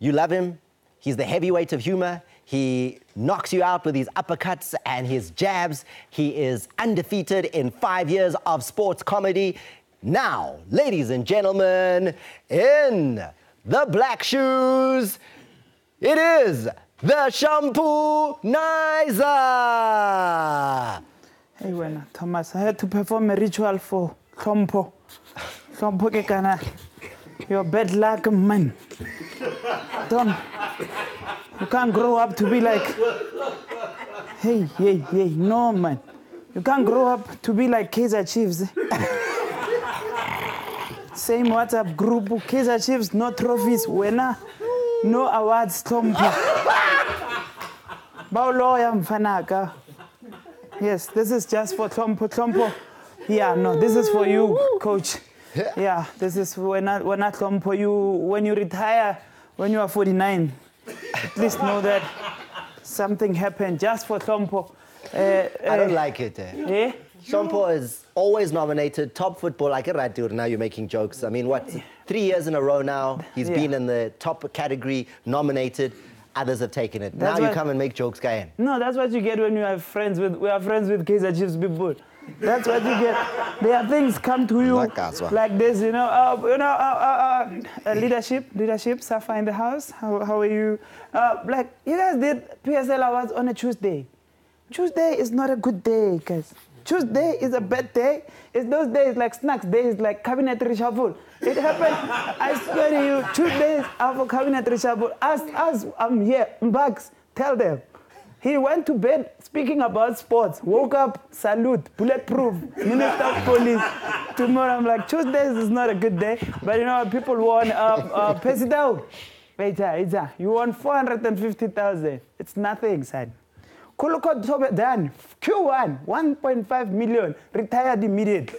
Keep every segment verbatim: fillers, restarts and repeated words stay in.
You love him. He's the heavyweight of humor. He knocks you out with his uppercuts and his jabs. He is undefeated in five years of sports comedy. Now, ladies and gentlemen, in the black shoes, it is the Shampoo Nizer. Hey, when Thomas, I had to perform a ritual for Thompo. Thompo Kekana. You're bad luck, man. Tom, you can't grow up to be like, hey, hey, hey, no, man. You can't grow up to be like Kaizer Chiefs. Same WhatsApp group, Kaizer Chiefs, no trophies, winner, no awards, Thompo. Bauloya Mfanaka. Yes, this is just for Thompo. Thompo. Yeah, no, this is for you, coach. Yeah, this is when I, when I Thompo, you, when you retire, when you are forty-nine, at least know that something happened just for Thompo. Uh, I don't uh, like it. Eh? Eh? Shampoo is always nominated, top football, like a right dude. Now you're making jokes. I mean, what, three years in a row now, he's Yeah. been in the top category, nominated. Others have taken it. That's now you what- come and make jokes, Gayan. No, that's what you get when you have friends with, we are friends with Kaizer Chiefs people. That's what you get. There are things come to you Nakazwa. like this, you know. Uh, you know, uh, uh, uh, leadership, leadership. Safa in the house. How, how are you? Uh, like you guys did P S L awards on a Tuesday. Tuesday is not a good day, guys. Tuesday is a bad day. It's those days like snacks days, like cabinet reshuffle. It happened. I swear to you, Tuesdays are for cabinet reshuffle. As as I'm here, Mbags, tell them. He went to bed speaking about sports, woke up, salute, bulletproof, Minister of Police. Tomorrow I'm like, Tuesdays is not a good day. But you know, people won, uh, uh, President, wait, uh, you won four hundred fifty thousand. It's nothing, son. Kulukot Tobe done, Q one, one point five million, retired immediately.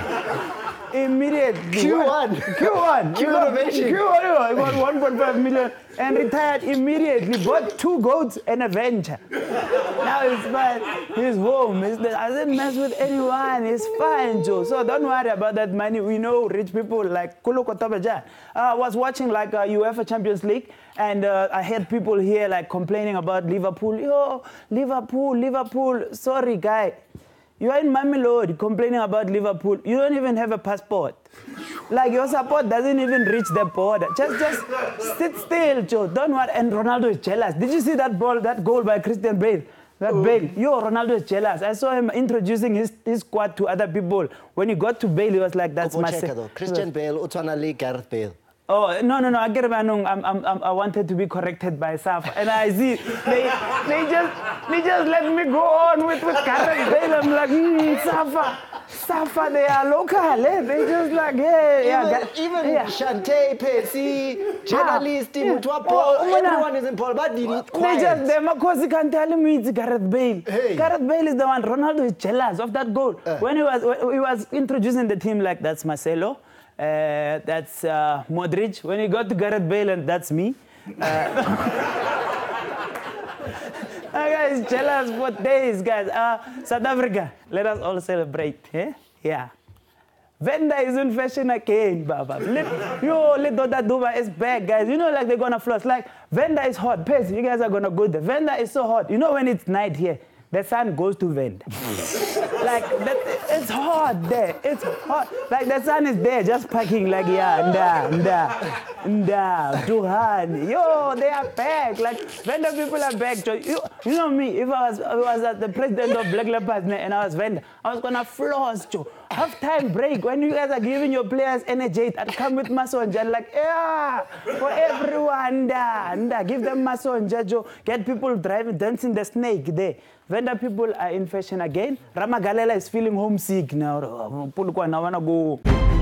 Immediately. Q one. Q one. Q He got- innovation. Q one, he got one point five million and retired immediately. Bought two goats and a venture. Now he's fine. He's home. He's the, I didn't mess with anyone. He's fine, Joe. So don't worry about that money. We know rich people like Kuloko Tobejan. I was watching like uh, UEFA Champions League, and uh, I heard people here like complaining about Liverpool. Yo, Liverpool, Liverpool. Sorry, guy. You are in Mamelodi complaining about Liverpool. You don't even have a passport. Like your support doesn't even reach the border. Just, just sit still, Joe. Don't worry. And Ronaldo is jealous. Did you see that ball, that goal by Christian Bale? That oh. Bale. Yo, Ronaldo is jealous. I saw him introducing his, his squad to other people. When he got to Bale, he was like, "That's my though. Christian Bale, Utwana Lee, Gareth Bale. Oh, no, no, no, I get it, I'm, I'm, I'm, I wanted to be corrected by Safa. And I see, they, they, just, they just let me go on with, with Gareth Bale. I'm like, hmm, Safa, Safa, they are local, eh? They just like, hey, Even, yeah. even yeah. Shante, Pesi, journalist, yeah. Mutwa Oh, Paul, oh, everyone is in Paul, but they need They quiet. just, them, of course, you can tell me it's Gareth Bale. Hey. Gareth Bale is the one. Ronaldo is jealous of that goal. Uh. When he was, when he was introducing the team, like, that's Marcelo. Uh, that's uh, Modric. When he got to Gareth Bale, and that's me. Uh, that guy is jealous for days, guys. Uh, South Africa, let us all celebrate. Eh? Yeah. Venda is in fashion again, Baba. Let, yo, let that Duba is back, guys. You know, like they're gonna floss. Like, Venda is hot. Pace, you guys are gonna go there. Venda is so hot. You know, when it's night here, the sun goes to Venda. Like, that, it's hot there. It's hot. Like, the sun is there just packing, like, yeah, nda, nda, nda, Duhan. Yo, they are back. Like, Venda people are back. So, you, you know me, if I was, I was at the president of Black Leopards and I was Venda, I was gonna floss, Joe. Half-time break, when you guys are giving your players energy, I'd come with Masonja, like, yeah, for everyone, nda, nda, give them Masonja, Joe. Get people driving, dancing the snake there. Venda people are in fashion again. Ramagalela is feeling homesick now. Pulukwa, I wanna go.